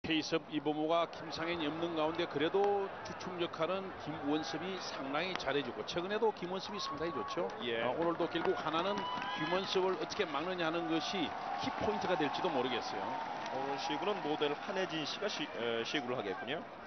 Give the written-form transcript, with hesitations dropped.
페이스업 이범호가 김상현이 없는 가운데 그래도 주축 역할은 김원섭이 상당히 잘해주고 최근에도 김원섭이 상당히 좋죠. 예. 오늘도 결국 하나는 김원섭을 어떻게 막느냐 하는 것이 키포인트가 될지도 모르겠어요. 오늘 시구는 모델 한혜진 씨가 시구를 하겠군요.